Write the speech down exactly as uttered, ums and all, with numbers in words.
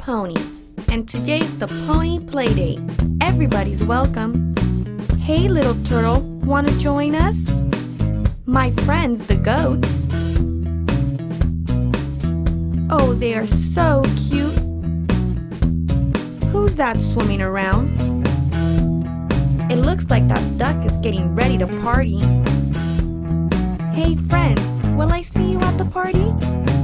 Pony, and today's the Pony Playdate. Everybody's welcome. Hey little turtle, wanna join us? My friends the goats. Oh, they are so cute. Who's that swimming around? It looks like that duck is getting ready to party. Hey friends, will I see you at the party?